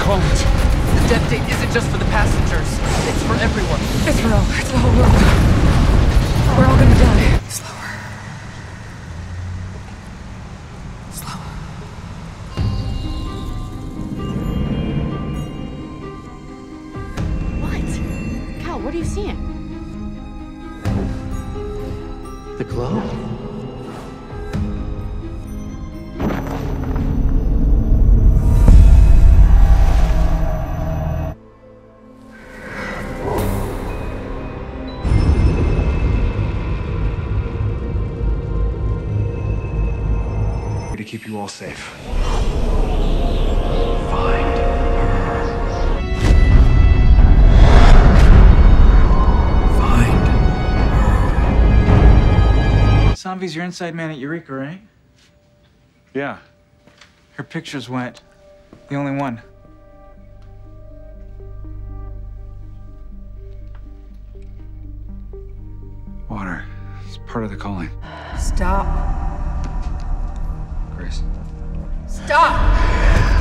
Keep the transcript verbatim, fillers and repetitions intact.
call it. The death date isn't just for the passengers. It's for everyone. It's for all. It's the whole world. We're all gonna die. Slower. Slower. What? Cal, what are you seeing? The glow? To keep you all safe. Find her. Find her. Saanvi's your inside man at Eureka, right? Yeah. Her pictures went. The only one. Water. It's part of the calling. Stop. Grace. Stop!